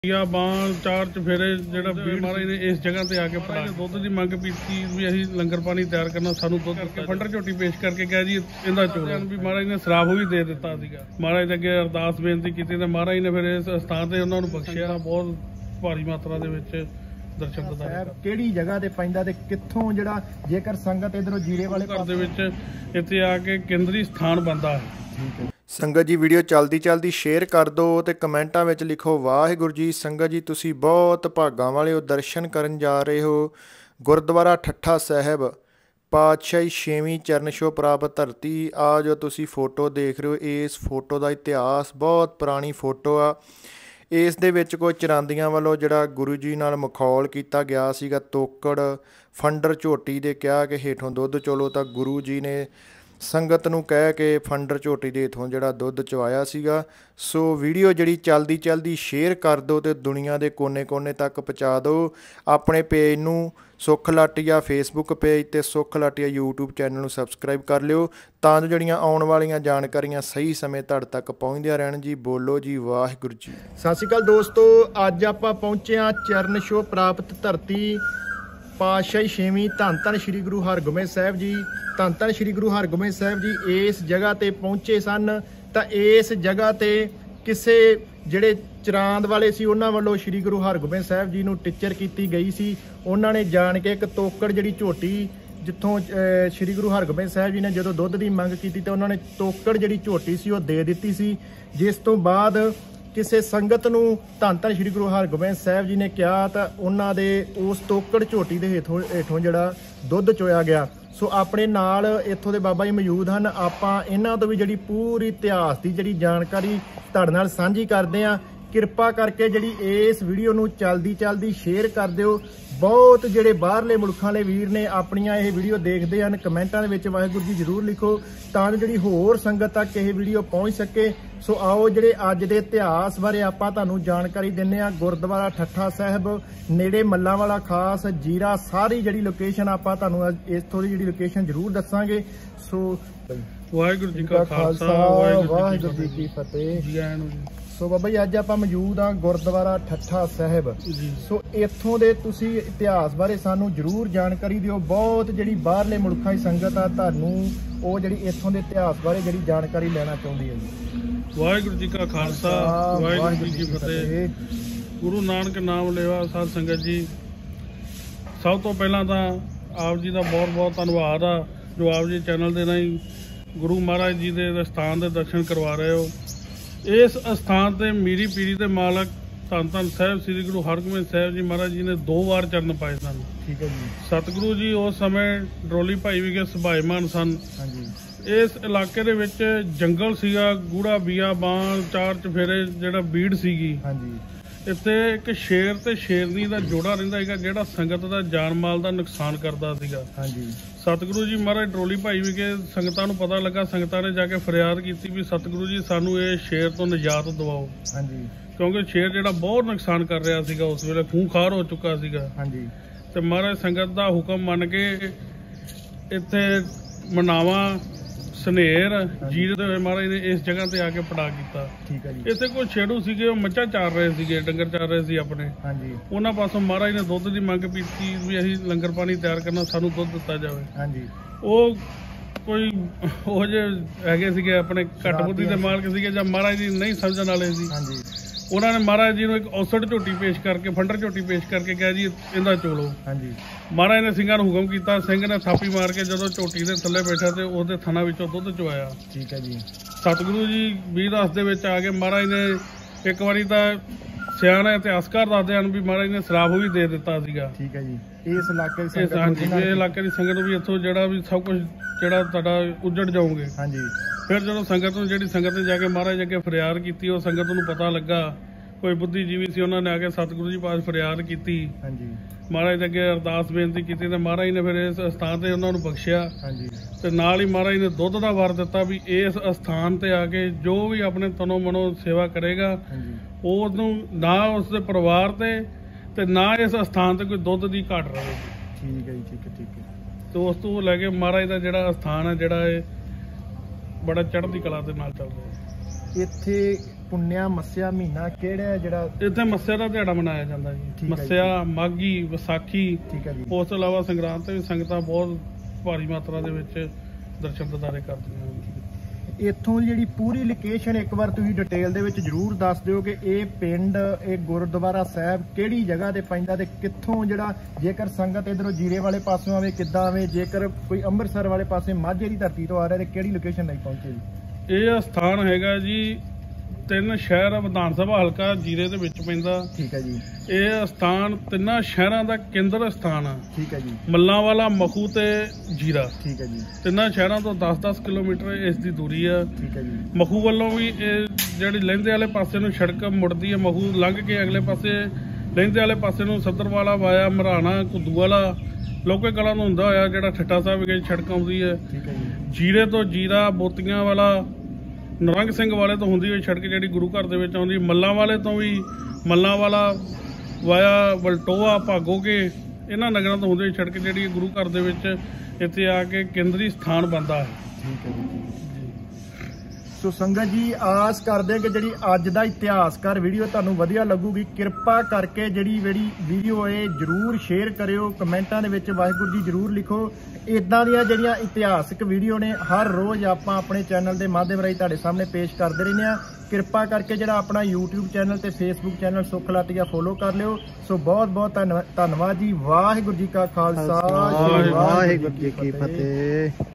ਬਾਂਹ ਚਾਰ ਚਫੇਰੇ ਜਿਹੜਾ ਮਹਾਰਾਜ ਨੇ ਇਸ ਜਗ੍ਹਾ ਤੇ ਆ ਕੇ ਪੜਾ ਦੁੱਧ ਦੀ ਮੰਗ ਕੀਤੀ ਵੀ ਅਸੀਂ ਲੰਗਰ ਪਾਣੀ ਤਿਆਰ ਕਰਨਾ, ਸਾਨੂੰ ਦੁੱਧ ਕਰਕੇ ਫੰਡਰ ਝੋਟੀ ਪੇਸ਼ ਕਰਕੇ ਕਿਹਾ ਜੀ ਇਹਦਾ ਚੋਣ ਵੀ ਮਹਾਰਾਜ ਨੇ ਸ਼ਰਾਬ ਵੀ ਦੇ ਦਿੱਤਾ ਸੀਗਾ। ਮਹਾਰਾਜ ਦੇ ਅੱਗੇ ਅਰਦਾਸ ਬੇਨਤੀ ਕੀਤੀ ਤੇ ਮਹਾਰਾਜ ਨੇ ਫਿਰ ਇਸ ਸਥਾਨ ਤੇ ਉਹਨਾਂ ਨੂੰ ਬਖਸ਼ਿਆ। ਬਹੁਤ ਭਾਰੀ ਮਾਤਰਾ ਦੇ ਵਿੱਚ ਦਰਸ਼ਨ ਦਿੱਤਾ। ਕਿਹੜੀ ਜਗ੍ਹਾ ਤੇ ਪੈਂਦਾ ਤੇ ਕਿੱਥੋਂ ਜਿਹੜਾ ਜੇਕਰ ਸੰਗਤ ਇਧਰੋਂ ਜੀਰੇ ਵਾਲੇ ਘਰ ਦੇ ਵਿੱਚ ਇੱਥੇ ਆ ਕੇ ਕੇਂਦਰੀ ਸਥਾਨ ਬਣਦਾ ਹੈ। ਠੀਕ ਹੈ ਸੰਗਤ ਜੀ, ਵੀਡੀਓ ਚਲਦੀ ਸ਼ੇਅਰ ਕਰ ਦਿਓ ਤੇ ਕਮੈਂਟਾਂ ਵਿੱਚ ਲਿਖੋ ਵਾਹਿਗੁਰੂ ਜੀ। ਸੰਗਤ ਜੀ, ਤੁਸੀਂ ਬਹੁਤ ਭਾਗਾਂ ਵਾਲੇ ਹੋ, ਦਰਸ਼ਨ ਕਰਨ ਜਾ ਰਹੇ ਹੋ ਗੁਰਦੁਆਰਾ ਠੱਠਾ ਸਾਹਿਬ, ਪਾਤਸ਼ਾਹੀ 6ਵੀਂ ਚਰਨ ਛੋਹ ਪ੍ਰਾਪਤ ਧਰਤੀ। ਆ ਜੋ ਤੁਸੀਂ ਫੋਟੋ ਦੇਖ ਰਹੇ ਹੋ, ਇਸ ਫੋਟੋ ਦਾ ਇਤਿਹਾਸ ਬਹੁਤ ਪੁਰਾਣੀ ਫੋਟੋ ਆ। ਇਸ ਦੇ ਵਿੱਚ ਕੋਈ ਚਰਾਂਦੀਆਂ ਵੱਲੋਂ ਜਿਹੜਾ ਗੁਰੂ ਜੀ ਨਾਲ ਮਖੌਲ ਕੀਤਾ ਗਿਆ ਸੀਗਾ, ਤੋਕੜ ਫੰਡਰ ਝੋਟੀ ਦੇ ਕਿਹਾ ਕਿ ਹੇਠੋਂ ਦੁੱਧ ਚੋਲੋ, ਤਾਂ ਗੁਰੂ ਜੀ ਨੇ ਸੰਗਤ ਨੂੰ ਕਹਿ ਕੇ ਫੰਡਰ ਝੋਟੀ ਦੇ ਇਥੋਂ ਜਿਹੜਾ ਦੁੱਧ ਚਵਾਇਆ ਸੀਗਾ। ਸੋ ਵੀਡੀਓ ਜਿਹੜੀ ਚਲਦੀ ਸ਼ੇਅਰ ਕਰ ਦਿਓ ਤੇ ਦੁਨੀਆ ਦੇ ਕੋਨੇ-ਕੋਨੇ ਤੱਕ ਪਹੁੰਚਾ ਦਿਓ। ਆਪਣੇ ਪੇਜ ਨੂੰ ਸੁੱਖ ਲਾਟੀਆ ਫੇਸਬੁੱਕ ਪੇਜ ਤੇ ਸੁੱਖ ਲਾਟੀਆ YouTube ਚੈਨਲ ਨੂੰ ਸਬਸਕ੍ਰਾਈਬ ਕਰ ਲਿਓ, ਤਾਂ ਜੋ ਜਿਹੜੀਆਂ ਆਉਣ ਵਾਲੀਆਂ ਜਾਣਕਾਰੀਆਂ ਸਹੀ ਸਮੇਂ ਤੁਹਾਡੇ ਤੱਕ ਪਹੁੰਚਦੀਆਂ ਰਹਿਣ ਜੀ। ਬੋਲੋ ਜੀ ਵਾਹਿਗੁਰੂ ਜੀ। ਸਤਿ ਸ਼੍ਰੀ ਅਕਾਲ ਦੋਸਤੋ, ਅੱਜ ਆਪਾਂ ਪਹੁੰਚੇ ਹਾਂ ਚਰਨ ਛੋਹ ਪ੍ਰਾਪਤ ਧਰਤੀ, ਪਾਤਸ਼ਾਹੀ 6ਵੀਂ ਧੰਨ ਸ਼੍ਰੀ ਗੁਰੂ ਹਰਗੋਬਿੰਦ ਸਾਹਿਬ ਜੀ। ਧੰਨ ਸ਼੍ਰੀ ਗੁਰੂ ਹਰਗੋਬਿੰਦ ਸਾਹਿਬ ਜੀ ਇਸ ਜਗ੍ਹਾ ਤੇ ਪਹੁੰਚੇ ਸਨ ਤਾਂ ਇਸ ਜਗ੍ਹਾ ਤੇ ਕਿਸੇ ਜਿਹੜੇ ਚਰਾਂਦ ਵਾਲੇ ਸੀ ਉਹਨਾਂ ਵੱਲੋਂ ਸ਼੍ਰੀ ਗੁਰੂ ਹਰਗੋਬਿੰਦ ਸਾਹਿਬ ਜੀ ਨੂੰ ਟੀਚਰ ਕੀਤੀ ਗਈ ਸੀ। ਉਹਨਾਂ ਨੇ ਜਾਣ ਕੇ ਇੱਕ ਤੋਕੜ ਜਿਹੜੀ ਝੋਟੀ ਜਿੱਥੋਂ ਸ਼੍ਰੀ ਗੁਰੂ ਹਰਗੋਬਿੰਦ ਸਾਹਿਬ ਜੀ ਨੇ ਜਦੋਂ ਦੁੱਧ ਦੀ ਮੰਗ ਕੀਤੀ ਤਾਂ ਉਹਨਾਂ ਨੇ ਤੋਕੜ ਜਿਹੜੀ ਝੋਟੀ ਸੀ ਉਹ ਦੇ ਦਿੱਤੀ ਸੀ। ਜਿਸ ਤੋਂ ਬਾਅਦ ਕਿਸੇ ਸੰਗਤ ਨੂੰ ਧੰਨ ਸ਼੍ਰੀ ਗੁਰੂ ਹਰਗੋਬਿੰਦ ਸਾਹਿਬ ਜੀ ਨੇ ਕਿਹਾ ਤਾਂ ਉਹਨਾਂ ਦੇ ਉਸ ਤੋਕੜ ਝੋਟੀ ਦੇ ਹੇਠੋਂ ਜਿਹੜਾ ਦੁੱਧ ਚੋਇਆ ਗਿਆ। ਸੋ ਆਪਣੇ ਨਾਲ ਇੱਥੋਂ ਦੇ ਬਾਬਾ ਜੀ ਮੌਜੂਦ ਹਨ, ਆਪਾਂ ਇਹਨਾਂ ਤੋਂ ਵੀ ਜਿਹੜੀ ਪੂਰੀ ਇਤਿਹਾਸ ਦੀ ਜਿਹੜੀ ਜਾਣਕਾਰੀ ਤੁਹਾਡੇ ਨਾਲ ਸਾਂਝੀ ਕਰਦੇ ਹਾਂ। ਕਿਰਪਾ ਕਰਕੇ ਜਿਹੜੀ ਇਸ ਵੀਡੀਓ ਨੂੰ ਚਲਦੀ ਸ਼ੇਅਰ ਕਰ ਦਿਓ। ਬਹੁਤ ਜਿਹੜੇ ਬਾਹਰਲੇ ਮੁਲਕਾਂ ਵਾਲੇ ਵੀਰ ਨੇ ਆਪਣੀਆਂ ਇਹ ਵੀਡੀਓ ਦੇਖਦੇ ਹਨ, ਕਮੈਂਟਾਂ ਦੇ ਵਿੱਚ ਵਾਹਿਗੁਰੂ ਜੀ ਜ਼ਰੂਰ ਲਿਖੋ ਤਾਂ ਜੋ ਜਿਹੜੀ ਹੋਰ ਸੰਗਤ ਤੱਕ ਇਹ ਵੀਡੀਓ ਪਹੁੰਚ ਸਕੇ। ਸੋ ਆਓ ਜਿਹੜੇ ਅੱਜ ਦੇ ਇਤਿਹਾਸ ਬਾਰੇ ਆਪਾਂ ਤੁਹਾਨੂੰ ਜਾਣਕਾਰੀ ਦਿੰਦੇ ਹਾਂ। ਗੁਰਦੁਆਰਾ ਠੱਠਾ ਸਾਹਿਬ ਨੇੜੇ ਮੱਲਾਂ ਵਾਲਾ ਖਾਸ ਜੀਰਾ, ਸਾਰੀ ਜਿਹੜੀ ਲੋਕੇਸ਼ਨ ਆਪਾਂ ਤੁਹਾਨੂੰ ਇੱਥੋਂ ਦੀ ਜਿਹੜੀ ਲੋਕੇਸ਼ਨ ਜ਼ਰੂਰ ਦੱਸਾਂਗੇ। ਸੋ ਵਾਹਿਗੁਰੂ ਜੀ ਕਾ ਖਾਲਸਾ, ਵਾਹਿਗੁਰੂ ਜੀ ਕੀ ਫਤਿਹ ਜੀ। ਸੋ ਬਾਬਾ ਜੀ, ਅੱਜ ਆਪਾਂ ਮੌਜੂਦ ਹਾਂ ਗੁਰਦੁਆਰਾ ਠੱਠਾ ਸਾਹਿਬ। ਸੋ ਇੱਥੋਂ ਦੇ ਤੁਸੀਂ ਇਤਿਹਾਸ ਬਾਰੇ ਸਾਨੂੰ ਜ਼ਰੂਰ ਜਾਣਕਾਰੀ ਦਿਓ। ਬਹੁਤ ਜਿਹੜੀ ਬਾਹਰਲੇ ਮੁਲਕਾਂ ਦੀ ਸੰਗਤ ਆ, ਤੁਹਾਨੂੰ ਉਹ ਜਿਹੜੀ ਇੱਥੋਂ ਦੇ ਇਤਿਹਾਸ ਬਾਰੇ ਜਿਹੜੀ ਜਾਣਕਾਰੀ ਲੈਣਾ ਚਾਹੁੰਦੀ ਹੈ ਜੀ। ਵਾਹਿਗੁਰੂ ਜੀ ਕਾ ਖਾਲਸਾ, ਵਾਹਿਗੁਰੂ ਜੀ ਕੀ ਫਤਿਹ। ਗੁਰੂ ਨਾਨਕ ਨਾਮ ਲੇਵਾ ਸਾਧ ਸੰਗਤ ਜੀ, ਸਭ ਤੋਂ ਪਹਿਲਾਂ ਤਾਂ ਆਪ ਜੀ ਦਾ ਬਹੁਤ ਧੰਨਵਾਦ ਆ ਜੋ ਆਪ ਜੀ ਚੈਨਲ ਦੇ ਰਾਹੀਂ ਗੁਰੂ ਮਹਾਰਾਜ ਜੀ ਦੇ ਸਥਾਨ ਦੇ ਦਰਸ਼ਨ ਕਰਵਾ ਰਹੇ ਹੋ। ਇਸ ਅਸਥਾਨ ਤੇ ਮੀਰੀ ਪੀਰੀ ਦੇ ਮਾਲਕ ਧੰਨ ਸਾਹਿਬ ਸ੍ਰੀ ਗੁਰੂ ਹਰਗੋਬਿੰਦ ਸਾਹਿਬ ਜੀ ਮਹਾਰਾਜ ਜੀ ਨੇ 2 ਵਾਰ ਚਰਨ ਪਾਏ ਸਨ। ਠੀਕ ਹੈ ਜੀ। ਸਤਿਗੁਰੂ ਜੀ ਉਸ ਸਮੇਂ ਡਰੋਲੀ ਭਾਈ ਵਿਖੇ ਸੁਭਾਇਮਾਨ ਸਨ। ਹਾਂਜੀ। ਇਸ ਇਲਾਕੇ ਦੇ ਵਿੱਚ ਜੰਗਲ ਸੀਗਾ, ਗੂੜਾ ਬੀਆ ਬਾਂਹ ਚਾਰ ਚਫੇਰੇ ਜਿਹੜਾ ਬੀੜ ਸੀਗੀ। ਹਾਂਜੀ। ਇੱਥੇ ਇੱਕ ਸ਼ੇਰ ਤੇ ਸ਼ੇਰਨੀ ਦਾ ਜੋੜਾ ਰਹਿੰਦਾ ਹੈਗਾ ਜਿਹੜਾ ਸੰਗਤ ਦਾ ਜਾਨ ਮਾਲ ਦਾ ਨੁਕਸਾਨ ਕਰਦਾ ਸੀਗਾ। ਹਾਂਜੀ। ਸਤਿਗੁਰੂ ਜੀ ਮਹਾਰਾਜ ਡਰੋਲੀ ਭਾਈ ਵਿਖੇ ਸੰਗਤਾਂ ਨੂੰ ਪਤਾ ਲੱਗਾ, ਸੰਗਤਾਂ ਨੇ ਜਾ ਕੇ ਫਰਿਆਦ ਕੀਤੀ ਵੀ ਸਤਿਗੁਰੂ ਜੀ ਸਾਨੂੰ ਇਹ ਸ਼ੇਰ ਤੋਂ ਨਿਜਾਤ ਦਿਵਾਓ। ਹਾਂਜੀ। ਕਿਉਂਕਿ ਸ਼ੇਰ ਜਿਹੜਾ ਬਹੁਤ ਨੁਕਸਾਨ ਕਰ ਰਿਹਾ ਸੀਗਾ, ਉਸ ਵੇਲੇ ਖੂੰਖਾਰ ਹੋ ਚੁੱਕਾ ਸੀਗਾ। ਹਾਂਜੀ। ਤੇ ਮਹਾਰਾਜ ਸੰਗਤ ਦਾ ਹੁਕਮ ਮੰਨ ਕੇ ਇੱਥੇ ਮਨਾਵਾ ਸਨੇਰ ਜੀਰੇ ਦੇ ਮਹਾਰਾਜ ਨੇ ਇਸ ਜਗ੍ਹਾ ਤੇ ਆ ਕੇ ਪੜਾ ਕੀਤਾ। ਠੀਕ ਹੈ ਜੀ। ਇੱਥੇ ਕੋਈ ਛੇੜੂ ਸੀਗੇ, ਉਹ ਮੱਝਾਂ ਚਾਰ ਰਹੇ ਸੀਗੇ, ਡੰਗਰ ਚਾਰ ਰਹੇ ਸੀ ਆਪਣੇ। ਹਾਂਜੀ। ਉਹਨਾਂ ਪਾਸੋਂ ਮਹਾਰਾਜ ਨੇ ਦੁੱਧ ਦੀ ਮੰਗ ਕੀਤੀ ਵੀ ਅਸੀਂ ਲੰਗਰ ਪਾਣੀ ਤਿਆਰ ਕਰਨਾ, ਸਾਨੂੰ ਦੁੱਧ ਦਿੱਤਾ ਜਾਵੇ। ਹਾਂਜੀ। ਉਹ ਕੋਈ ਉਹ ਜਿਹੇ ਹੈਗੇ ਸੀਗੇ ਆਪਣੇ ਘੱਟ ਬੁੱਧੀ ਦੇ ਮਾਲਕ ਸੀਗੇ ਜਾਂ ਮਹਾਰਾਜ ਜੀ ਨਹੀਂ ਸਮਝਣ ਵਾਲੇ ਸੀ। ਹਾਂਜੀ। ਉਹਨਾਂ ਨੇ ਮਹਾਰਾਜ ਜੀ ਨੂੰ ਇੱਕ ਔਸੜ ਝੋਟੀ ਪੇਸ਼ ਕਰਕੇ ਫੰਡਰ ਝੋਟੀ ਪੇਸ਼ ਕਰਕੇ ਕਿਹਾ ਜੀ ਇਹਦਾ ਚੋਲੋ। ਹਾਂਜੀ। ਮਹਾਰਾਜ ਨੇ ਸਿੰਘਾਂ ਨੂੰ ਹੁਕਮ ਕੀਤਾ, ਸਿੰਘ ਨੇ ਥਾਪੀ ਮਾਰ ਕੇ ਜਦੋਂ ਝੋਟੀ ਦੇ ਥੱਲੇ ਬੈਠਾ ਤੇ ਉਹਦੇ ਥਣਾ ਵਿੱਚੋਂ ਦੁੱਧ ਚੁਆਇਆ। ਠੀਕ ਹੈ ਜੀ। ਸਤਿਗੁਰੂ ਜੀ 2010 ਦੇ ਵਿੱਚ ਆ ਕੇ ਮਹਾਰਾਜ ਨੇ ਇੱਕ ਵਾਰੀ ਤਾਂ ਸਿਆਣੇ ਇਤਿਹਾਸਕਾਰ ਦੱਸਦੇ ਹਨ ਵੀ ਮਹਾਰਾਜ ਨੇ ਸ਼ਰਾਬ ਵੀ ਦੇ ਦਿੱਤਾ ਸੀਗਾ। ਠੀਕ ਹੈ ਜੀ। ਇਸ ਇਲਾਕੇ ਦੀ ਇਲਾਕੇ ਦੀ ਸੰਗਤ ਨੂੰ ਵੀ ਇੱਥੋਂ ਜਿਹੜਾ ਵੀ ਸਭ ਕੁਝ ਜਿਹੜਾ ਤੁਹਾਡਾ ਉੱਜੜ ਜਾਓਗੇ। ਹਾਂਜੀ। ਫਿਰ ਜਦੋਂ ਸੰਗਤ ਨੂੰ ਜਿਹੜੀ ਸੰਗਤ ਨੇ ਜਾ ਕੇ ਮਹਾਰਾਜ ਅੱਗੇ ਫਰਿਆਦ ਕੀਤੀ, ਉਹ ਸੰਗਤ ਨੂੰ ਪਤਾ ਲੱਗਾ, ਕੋਈ ਬੁੱਧੀਜੀਵੀ ਸੀ, ਉਹਨਾਂ ਨੇ ਆ ਕੇ ਸਤਿਗੁਰੂ ਜੀ ਪਾਸ ਫਰਿਆਦ ਕੀਤੀ। ਹਾਂਜੀ। ਮਹਾਰਾਜ ਦੇ ਅੱਗੇ ਅਰਦਾਸ ਬੇਨਤੀ ਕੀਤੀ ਤੇ ਮਹਾਰਾਜ ਨੇ ਫਿਰ ਇਸ ਅਸਥਾਨ ਤੇ ਉਹਨਾਂ ਨੂੰ ਬਖਸ਼ਿਆ। ਹਾਂਜੀ। ਤੇ ਨਾਲ ਹੀ ਮਹਾਰਾਜ ਨੇ ਦੁੱਧ ਦਾ ਵਰ ਦਿੱਤਾ ਵੀ ਇਸ ਅਸਥਾਨ ਤੇ ਆ ਕੇ ਜੋ ਵੀ ਆਪਣੇ ਤਨੋਂ ਮਨੋਂ ਸੇਵਾ ਕਰੇਗਾ, ਉਹਨੂੰ ਨਾ ਉਸਦੇ ਪਰਿਵਾਰ ਤੇ ਨਾ ਇਸ ਅਸਥਾਨ ਤੇ ਕੋਈ ਦੁੱਧ ਦੀ ਘਾਟ ਰਹੇ। ਠੀਕ ਹੈ ਜੀ। ਠੀਕ ਹੈ। ਠੀਕ ਹੈ। ਤੇ ਉਸ ਤੋਂ ਲੈ ਕੇ ਮਹਾਰਾਜ ਦਾ ਜਿਹੜਾ ਅਸਥਾਨ ਹੈ ਜਿਹੜਾ ਇਹ ਬੜਾ ਚੜ੍ਹਦੀ ਕਲਾ ਦੇ ਨਾਲ ਚੱਲ ਰਿਹਾ। ਇੱਥੇ ਪੁੰਨਿਆ ਮੱਸਿਆ ਮਹੀਨਾ ਕਿਹੜਾ ਜਿਹੜਾ ਇੱਥੇ ਮੱਸਿਆ ਦਾ ਦਿਹਾੜਾ ਮਨਾਇਆ ਜਾਂਦਾ ਠੀਕ ਜੀ। ਹੈ ਮੱਸਿਆ, ਮਾਘੀ, ਵਿਸਾਖੀ, ਠੀਕ ਹੈ ਜੀ। ਉਸ ਤੋਂ ਇਲਾਵਾ ਸੰਗਰਾਂਦ ਤੇ ਵੀ ਸੰਗਤਾਂ ਬਹੁਤ ਭਾਰੀ ਮਾਤਰਾ ਦੇ ਵਿੱਚ ਦਰਸ਼ਨ ਦਿਦਾਰੇ ਕਰਦੀਆਂ ਹਨ। ਇੱਥੋਂ ਜਿਹੜੀ ਪੂਰੀ ਲੋਕੇਸ਼ਨ ਇੱਕ ਵਾਰ ਤੁਸੀਂ ਡਿਟੇਲ ਦੇ ਵਿੱਚ ਜਰੂਰ ਦੱਸ ਦਿਓ ਕਿ ਇਹ ਪਿੰਡ, ਇਹ ਗੁਰਦੁਆਰਾ ਸਾਹਿਬ ਕਿਹੜੀ ਜਗ੍ਹਾ ਤੇ ਪੈਂਦਾ ਤੇ ਕਿੱਥੋਂ, ਜਿਹੜਾ ਜੇਕਰ ਸੰਗਤ ਇਧਰੋਂ ਜੀਰੇ ਵਾਲੇ ਪਾਸੋਂ ਆਵੇ ਕਿੱਦਾਂ ਆਵੇ, ਜੇਕਰ ਕੋਈ ਅੰਮ੍ਰਿਤਸਰ ਵਾਲੇ ਪਾਸੇ ਮਾਝੇ ਦੀ ਧਰਤੀ ਤੋਂ ਆ ਰਿਹਾ ਤੇ ਕਿਹੜੀ ਲੋਕੇਸ਼ਨ ਲਈ ਪਹੁੰਚੇ ਜੀ? ਇਹ ਸਥਾਨ ਹੈਗਾ ਜੀ 3 ਸ਼ਹਿਰ ਵਿਧਾਨ ਸਭਾ ਹਲਕਾ ਜੀਰੇ ਦੇ ਵਿੱਚ ਪੈਂਦਾ। ਠੀਕ ਹੈ ਜੀ। ਇਹ ਸਥਾਨ 3 ਸ਼ਹਿਰਾਂ ਦਾ ਕੇਂਦਰ ਸਥਾਨ ਆ। ਠੀਕ ਹੈ ਜੀ। ਮੱਲਾਂਵਾਲਾ, ਮਖੂ ਤੇ ਜੀਰਾ। ਠੀਕ ਹੈ ਜੀ। 3 ਸ਼ਹਿਰਾਂ ਤੋਂ 10-10 ਕਿਲੋਮੀਟਰ ਇਸ ਦੀ ਦੂਰੀ ਆ। ਠੀਕ ਹੈ ਜੀ। ਮਖੂ ਵੱਲੋਂ ਵੀ ਇਹ ਜਿਹੜੀ ਲਹਿੰਦੇ ਵਾਲੇ ਪਾਸੇ ਨੂੰ ਸੜਕ ਮੁੜਦੀ ਹੈ, ਮਖੂ ਲੰਘ ਕੇ ਅਗਲੇ ਪਾਸੇ ਲਹਿੰਦੇ ਵਾਲੇ ਪਾਸੇ ਨੂੰ ਸੱਦਰਵਾਲਾ ਵਾਇਆ ਮਰਾਣਾ, ਕੁੱਦੂ ਵਾਲਾ, ਲੋਕੇ ਕਲਾਂ ਨੂੰ ਹੁੰਦਾ ਹੋਇਆ ਜਿਹੜਾ ਠੱਠਾ ਸਾਹਿਬ ਗਈ ਸੜਕ ਆਉਂਦੀ ਹੈ। ਠੀਕ ਹੈ ਜੀ। ਜੀਰੇ ਤੋਂ ਜੀਰਾ, ਬੋਤੀਆਂ ਵਾਲਾ, ਨਰੰਗ ਸਿੰਘ ਵਾਲੇ ਤੋਂ ਹੁੰਦੀ ਹੋਈ ਸੜਕ ਜਿਹੜੀ ਗੁਰੂ ਘਰ ਦੇ ਵਿੱਚ ਆਉਂਦੀ, ਮੱਲਾਂ ਵਾਲੇ ਤੋਂ ਵੀ ਮੱਲਾਂ ਵਾਲਾ ਵਾਇਆ ਵਲਟੋਆ, ਭਾਗੋਕੇ, ਇਹਨਾਂ ਨਗਰਾਂ ਤੋਂ ਹੁੰਦੀ ਹੋਈ ਸੜਕ ਜਿਹੜੀ ਗੁਰੂ ਘਰ ਦੇ ਵਿੱਚ ਇੱਥੇ ਆ ਕੇ ਕੇਂਦਰੀ ਸਥਾਨ ਬਣਦਾ ਹੈ। ਠੀਕ ਹੈ ਜੀ। ਸੋ ਸੰਗਤ ਜੀ, ਆਸ ਕਰਦੇ ਕਿ ਜਿਹੜੀ ਅੱਜ ਦਾ ਇਤਿਹਾਸਕਾਰ ਵੀਡੀਓ ਤੁਹਾਨੂੰ ਵਧੀਆ ਲੱਗੂਗੀ। ਕਿਰਪਾ ਕਰਕੇ ਜਿਹੜੀ ਵੀਡੀਓ ਹੈ ਜਰੂਰ ਸ਼ੇਅਰ ਕਰਿਓ, ਕਮੈਂਟਾਂ ਦੇ ਵਿੱਚ ਵਾਹਿਗੁਰੂ ਜੀ ਜਰੂਰ ਲਿਖੋ। ਇਦਾਂ ਦੀਆਂ ਜਿਹੜੀਆਂ ਇਤਿਹਾਸਕ ਵੀਡੀਓ ਨੇ ਹਰ ਰੋਜ਼ ਆਪਾਂ ਆਪਣੇ ਚੈਨਲ ਦੇ ਮਾਧਿਅਮ ਰਾਹੀਂ ਤੁਹਾਡੇ ਸਾਹਮਣੇ ਪੇਸ਼ ਕਰਦੇ ਰਹਿੰਦੇ ਆ। ਕਿਰਪਾ ਕਰਕੇ ਜਿਹੜਾ ਆਪਣਾ YouTube ਚੈਨਲ ਤੇ Facebook channel Sukh Latia follow ਕਰ ਲਿਓ। ਸੋ ਬਹੁਤ ਬਹੁਤ ਧੰਨਵਾਦ ਜੀ। ਵਾਹਿਗੁਰੂ ਜੀ ਕਾ ਖਾਲਸਾ, ਵਾਹਿਗੁਰੂ ਜੀ ਕੀ ਫਤਿਹ।